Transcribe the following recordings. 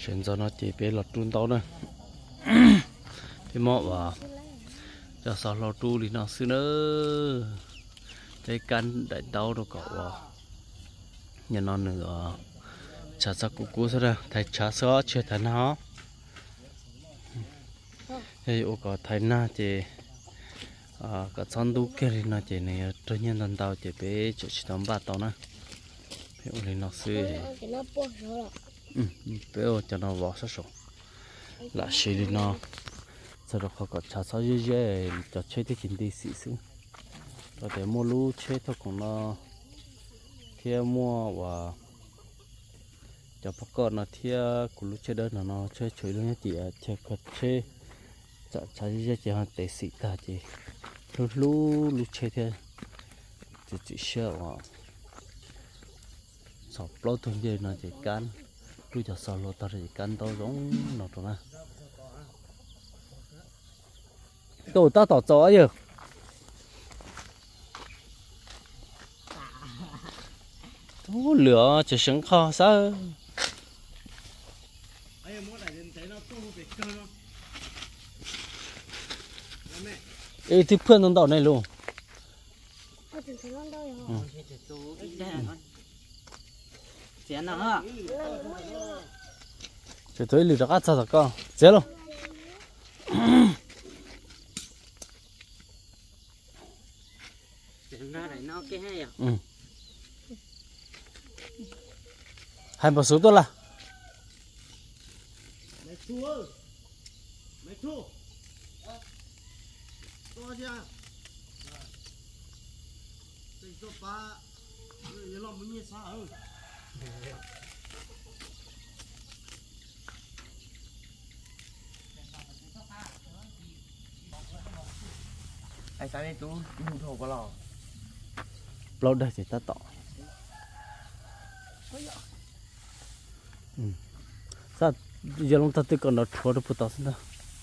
chuyển cho nó chỉ bé lọt trun tao nữa thì mọ vào cho sao lọt tu thì nó xưa nữa cái căn đại tao đâu cậu nhà nó nữa chả sao cú sao đây thầy chả sao chưa thấy nó thì ô có thấy na thì cả con đu kia thì nó chỉ này tự nhiên lần đầu chỉ bé chỗ chỉ tầm 3 tao nữa thì ô thì nó xưa bé ô cho nó vào số là xí đi nó sau đó họ có chả sao dễ cho chơi thì chính đi xí xí rồi để mua lú chơi thôi cũng nó theo mua và cho các con nó theo của lú chơi đó nó chơi chơi luôn nhá chị chơi có chơi chả dễ chỉ hàng tệ xí ta chị lú chơi theo chị sợ mà sọp lót thôi giờ nó chỉ cán tôi cho sọp lót tao chỉ cán tao giống nó thôi mà tôi tao tỏ chó giờ thú lửa chỉ sống kho sao ê thì phun nó đỏ này luôn chỉ thấy lửa đã sao con chết luôn hai bộ số tôi là ai sáng nay chú hùng thổ có lò lâu đây thì ta tỏ sao giờ lúc ta tự còn nó thua được tao xin đâu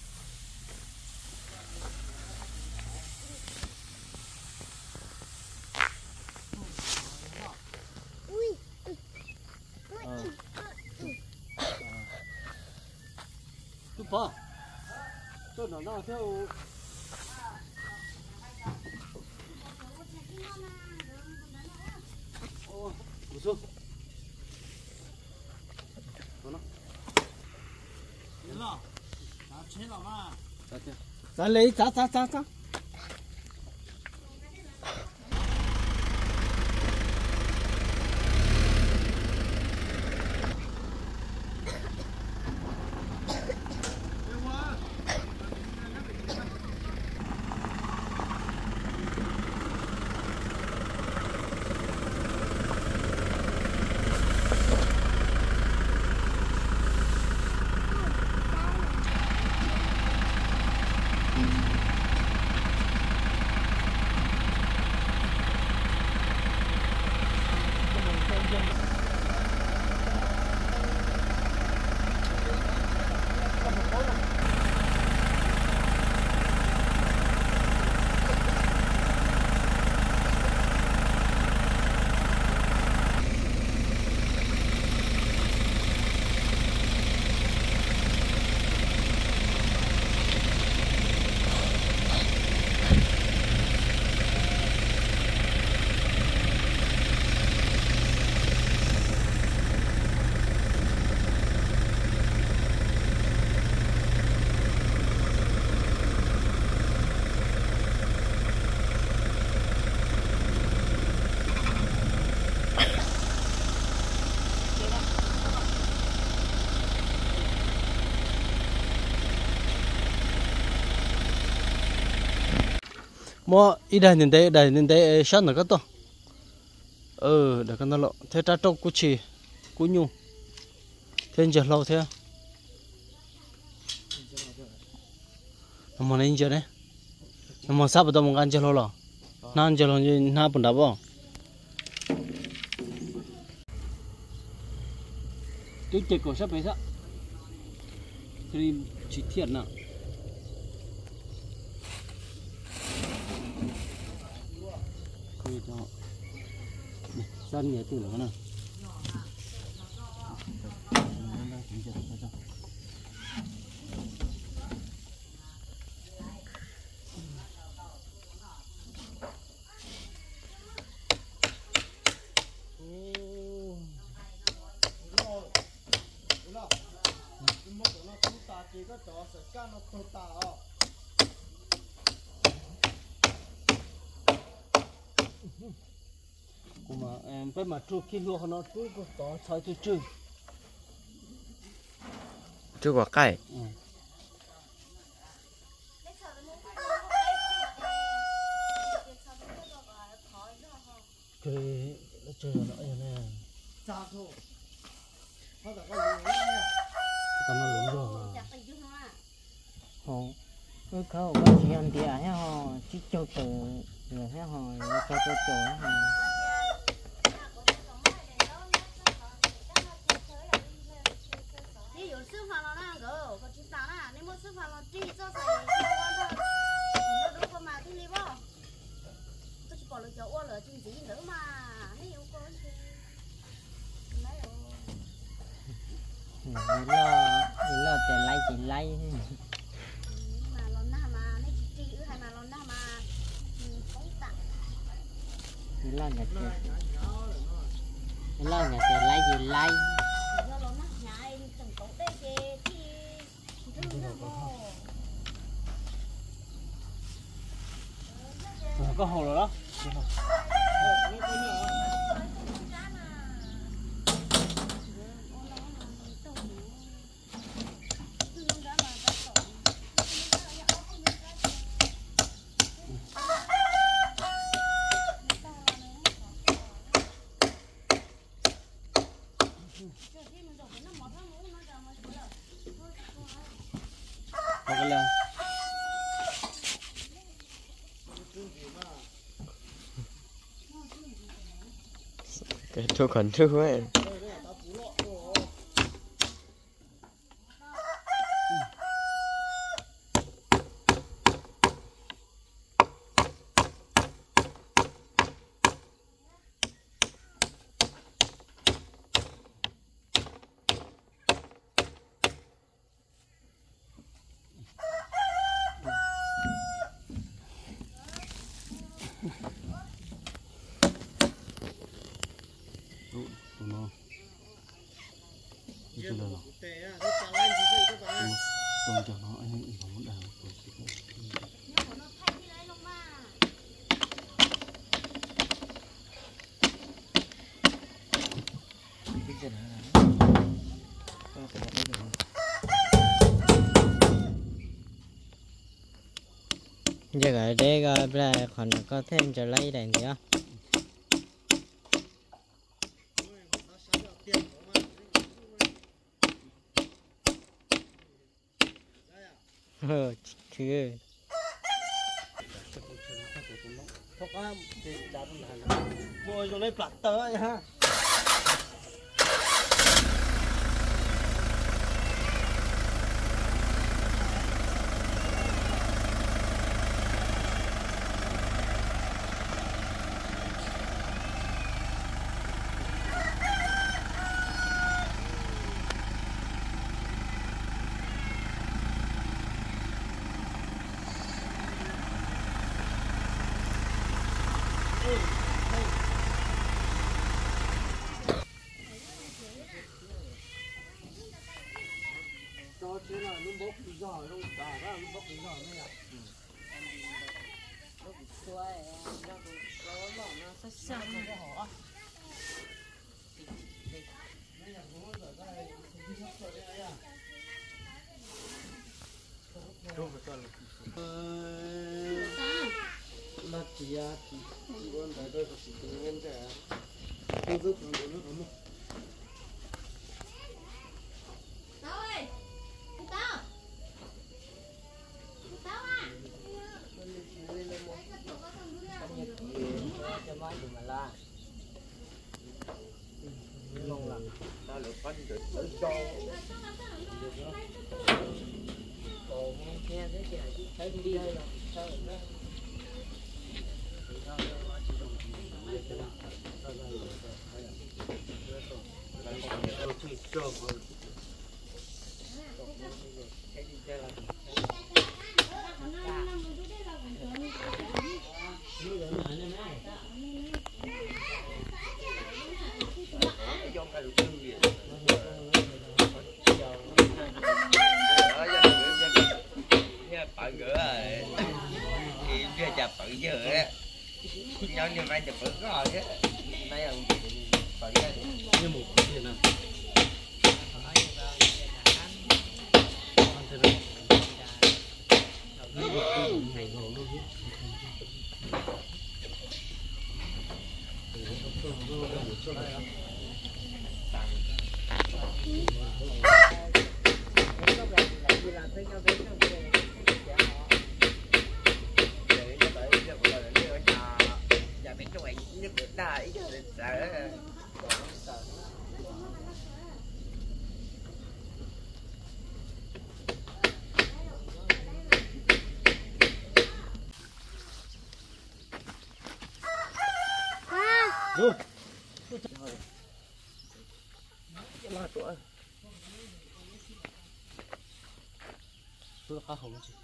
bò tôi nó theo một số ra lấy cha mua ít đây nhìn thấy sát nó cái to để con nó lộ thế ta trâu cú chì cú nhu thế giờ lâu thế nó mà nên giờ đấy nó mà sắp tới một ăn giờ lâu rồi nó ăn giờ lâu như na bún đá bò tôi chỉ có sắp mấy sao thì chỉ thiệt nào dân nhớ từ đó nè thì có trò sẽ cá nó to tao cũng mà em phải mà chua kia luôn nó chua có tỏ sai chua chua chưa quả cay cái nó chơi nó vậy nè cha thôi họ đã có gì nữa tao nó lúng rồi mà họ cứ khâu có gì ăn thì à họ chỉ cho từ rồi thế họ cho chỗ họ 你有吃饭了那个，我去打了，你没吃饭了，自己做菜，我如果嘛，听你不？不是保了叫我了，经济了嘛，你有关系？没有。 lo tiền lấy chị lấy mà lần nào mà nó chỉ chữ hay mà lần nào mà không tặng. lo nhà tiền lấy gì lấy Do lần nào nhà em từng có đây thì thứ nào mà. có hồ rồi đó cái là cái thuốc khẩn trương ấy tụi nó Chứ là tệ à cái chào anh thì dậy các bạn tôi cho nó anh nó muốn đào Nhưng mà nó thay đi lấy luôn mà. giờ ở đây gọi là còn có thêm cho lấy đèn gì á thứ không có thì đã là mua cho lấy plạt tới ha cho thế là nó bốc đi giỏi không cả ra nó bốc đi giỏi mới à là chỉ à chỉ con thấy tôi chỉ tự nhiên thế không giúp nó được nó Tao ơi, Tao. Tao à. cho mấy thì mà la không làm ta được phân được tới cho nghe thế chị thấy đi đây rồi sao rồi Hãy subscribe cho kênh Ghiền Mì Gõ để không bỏ lỡ những video hấp dẫn. rồi giờ á nhau như vậy thì vẫn có chứ mấy ông phải ra được như một cái gì nào rồi tôi khá không chứ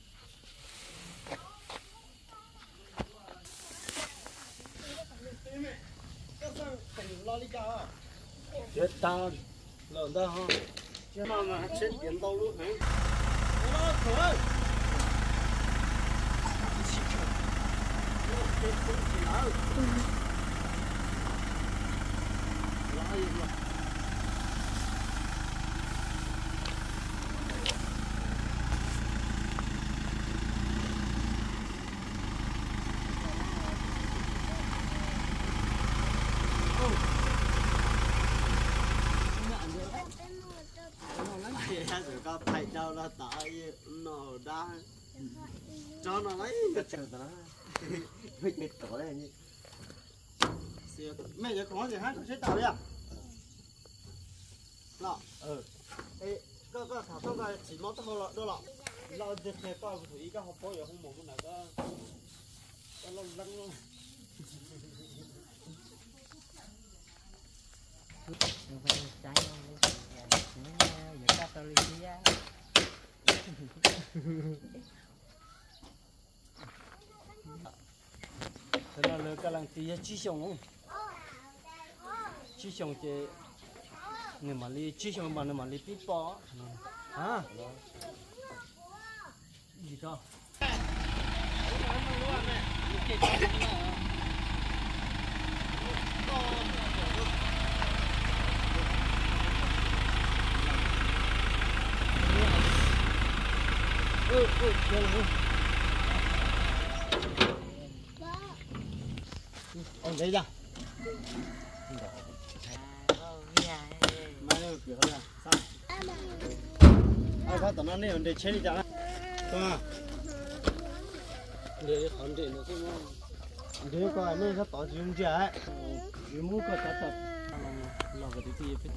chết tao lợn ta ha chứ mà chết tiền đâu luôn hả nó khởi rồi có thầy đâu là tại nó đã cho nó lấy cái chờ nó mới chết tổ đấy nhỉ mẹ giờ có gì hát nó sẽ tạo đi à lọ ê có thảo có cái chỉ món tao lọ đâu lọ lọ được thì có thử ý cái hộp bò giờ không một cái nào có lông lăng luôn thế là lừa cái lăng tí chi xong chi xong thì người mà đi chi xong mà người mà đi biết bỏ à gì đó ông lấy ra mà nó kiểu là sao ai phát tao nó này để chơi đi chẳng à để khẩn định nó cũng để coi này nó tỏ dùng chưa vì muốn có tất tập lo cái gì biết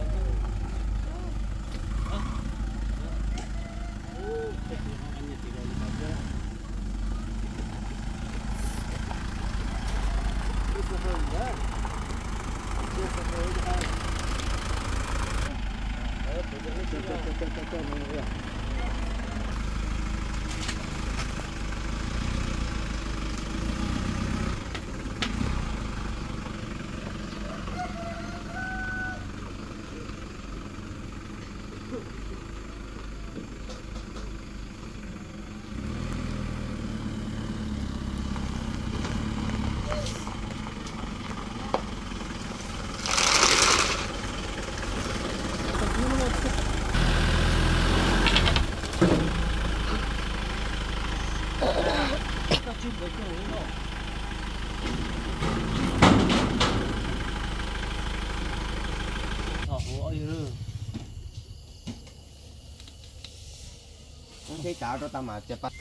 cái cạo cho tao mà chụp bắt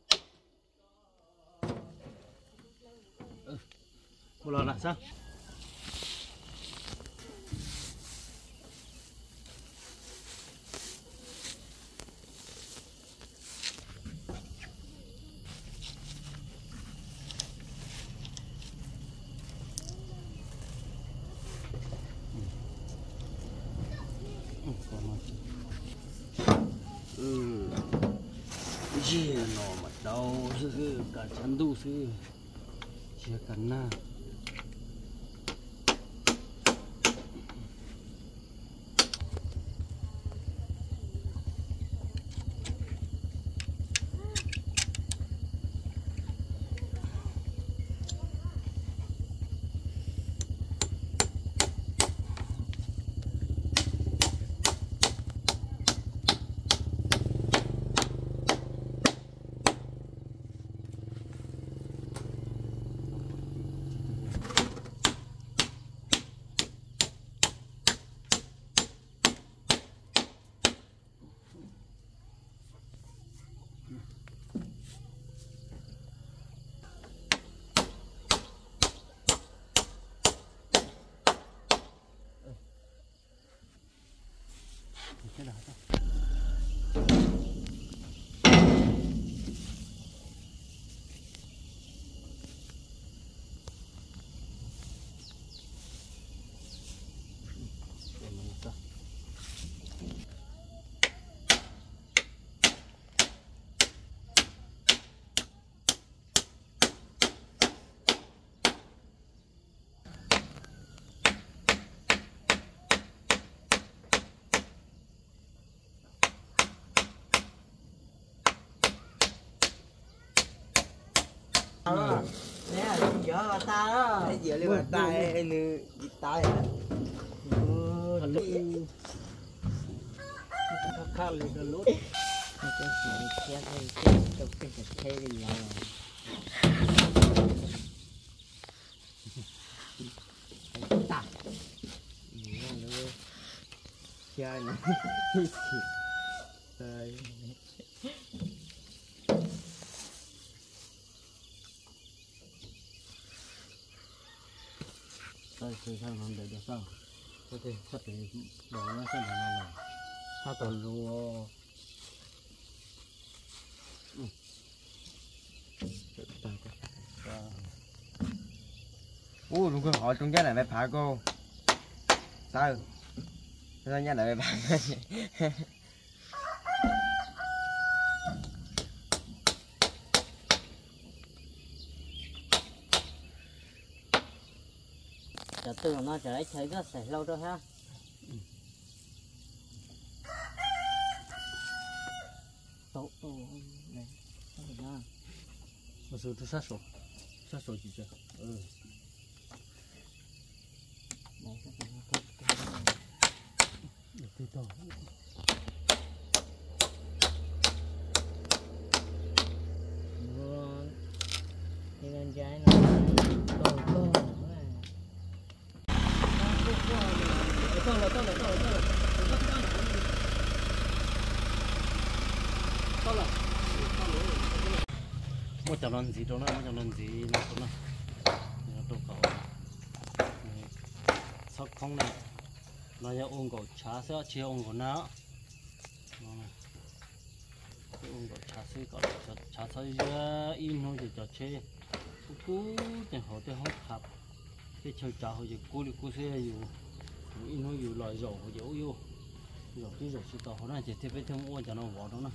một lần là sao chia nó mà đâu sư cả chân đu sư chia cả na cái đó thôi. nè giờ bà ta đó Cái gì lên bàn tay nữ tay khá là cái lút cái chuyện chết hay cái thế gì vậy ta chơi nè trời đây thì sao làm được sao có thể sắp tới bỏ nó sẽ là sao toàn luôn đúng rồi họ trong giá này phải phá cô sao sao giá này phải phá giờ từ nó trở lại thấy rất sẽ lâu rồi ha tổ này một số thứ sát sổ gì chưa từ từ thì bên trái nó to một chồng lần gì đó nó một chồng lần gì nó cũng nó đâu có sóc không này nó giờ ôm cổ chả sữa chia ôm cổ nó ôm cổ chả sữa cổ chả sữa in thôi thì cho chơi cú thì họ thì họ khập cái chơi trò họ thì cú sẽอยู่in thôiอยู่ลอยdầu họ dầu dầu cái dầu chỉ tao họ nói chỉ thêm với thêm ôn cho nó vào đó nè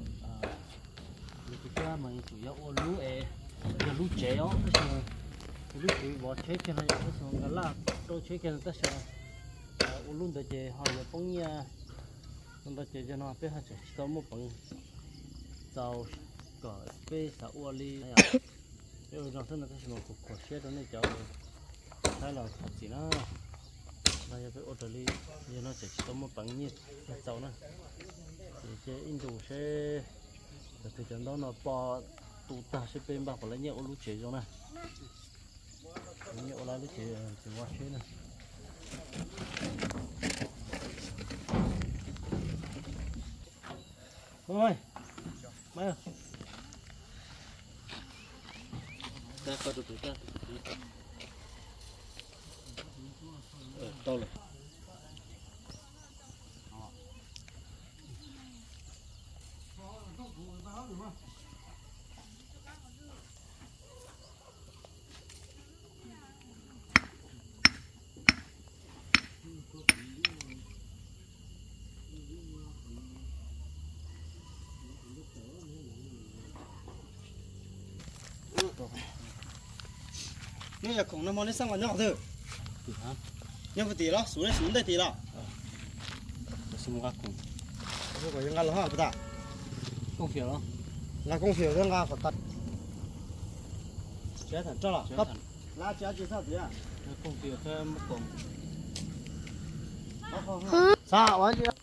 cái mà chủ yếu ô lú lú chế đó lú chế bỏ chế cho nó cái xong cái lá tôi chế cái nó sẽ ô lú để chế họ là bông nha nó chế cho nó biết hết rồi sau một bằng dầu cỏ bê sa ô li rồi nó sẽ là cái xong cục cỏ chế đó này cho hay là thật gì nó bây giờ cái ô tô li giờ nó sẽ có một bằng nhiệt dầu nữa chế in đủ sẽ thì chẳng đó nó bỏ tụ ta sẽ bên bạc lấy nhậu lúc chế cho này nhậu lá lúc chế thì qua chế này ôi mấy ta có được ta to rồi nên là cũng nó món nó sang vào nhỏ thôi thì hả nhưng mà tí đó xuống đây tí đó tôi xin một cùng rồi có những ngăn là hả ta công việc đó là công việc đang ngà phải tắt chế thành cho là cấp lá chế chỉ sao thế à công việc thêm một cùng sao anh chị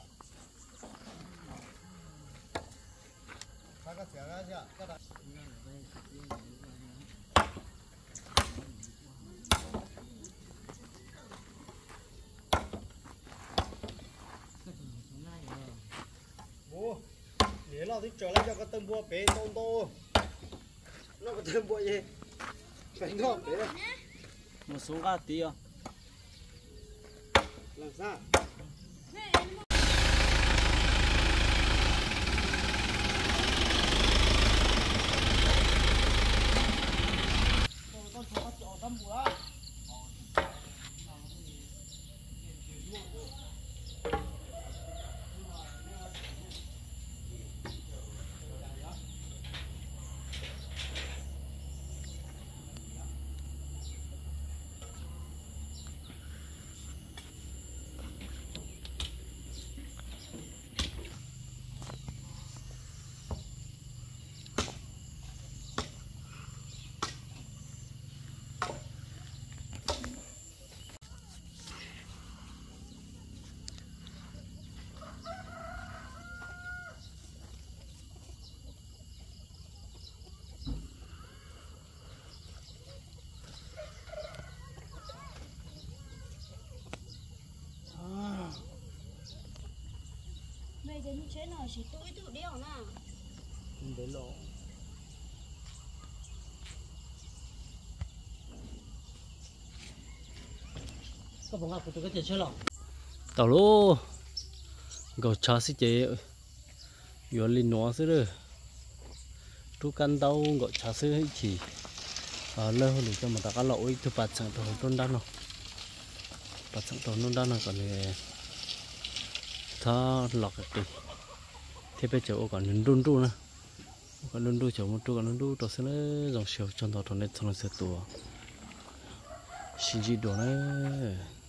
bố để lo thì trở lại cho cái tôm bua bé tôm to nó có tôm bua gì phải ngon đấy một số gà tí à làm sao bây giờ như thế nào chỉ tôi tự đeo nè để lộ có bằng của tôi có tiền chơi lọ tao lô gò chả xí chế vừa lên nó xí rồi chú căn tao gò chả xí hay chỉ lơ hơn để cho mà ta cá lội từ bát sang tàu nôn đan nào bát sang tàu nôn đan nào còn này thà lọc cái thế bây giờ còn đun đun nè còn đun đun chỗ một chỗ còn đun đun đó sẽ nó dòng chiều trong tàu này thằng nó sẽ tua xin gì đồ này